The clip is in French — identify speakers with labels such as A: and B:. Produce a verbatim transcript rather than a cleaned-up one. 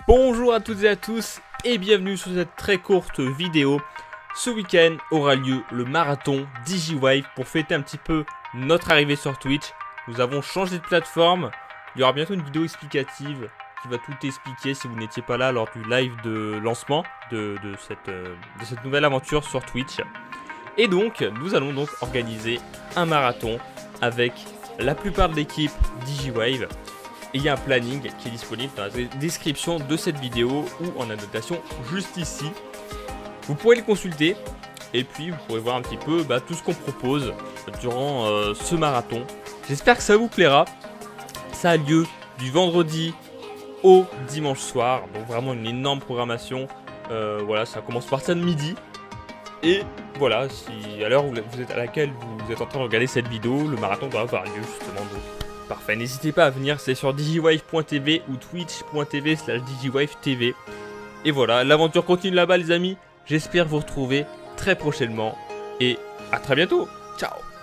A: Bonjour à toutes et à tous et bienvenue sur cette très courte vidéo. Ce week-end aura lieu le marathon DigiWave pour fêter un petit peu notre arrivée sur Twitch. Nous avons changé de plateforme. Il y aura bientôt une vidéo explicative qui va tout expliquer si vous n'étiez pas là lors du live de lancement de, de, cette, de cette nouvelle aventure sur Twitch. Et donc, nous allons donc organiser un marathon avec la plupart de l'équipe DigiWave. Et il y a un planning qui est disponible dans la description de cette vidéo ou en annotation juste ici. Vous pourrez le consulter et puis vous pourrez voir un petit peu bah, tout ce qu'on propose durant euh, ce marathon. J'espère que ça vous plaira. Ça a lieu du vendredi au dimanche soir, donc vraiment une énorme programmation. Euh, voilà, ça commence à partir de midi. Et voilà, si à l'heure où vous êtes à laquelle vous êtes en train de regarder cette vidéo, le marathon doit avoir lieu justement. Donc parfait, n'hésitez pas à venir, c'est sur digiwave point t v ou twitch point t v slash digiwave t v. Et voilà, l'aventure continue là-bas les amis. J'espère vous retrouver très prochainement et à très bientôt. Ciao.